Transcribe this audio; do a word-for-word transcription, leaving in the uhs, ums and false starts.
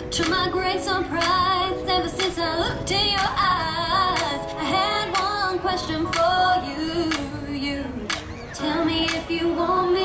To my great surprise, ever since I looked in your eyes, I had one question for you, you. Tell me if you want me